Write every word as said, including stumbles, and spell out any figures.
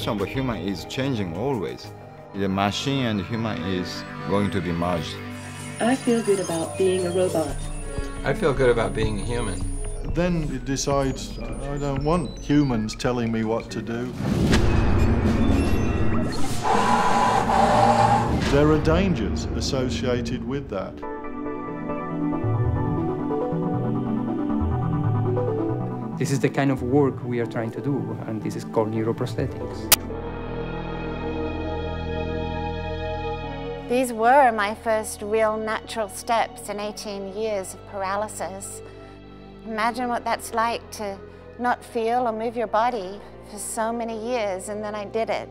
relation of human is changing always. The machine and human is going to be merged. I feel good about being a robot. I feel good about being a human. Then it decides, I don't want humans telling me what to do. There are dangers associated with that. This is the kind of work we are trying to do, and this is called neuroprosthetics. These were my first real natural steps in eighteen years of paralysis. Imagine what that's like to not feel or move your body for so many years, and then I did it.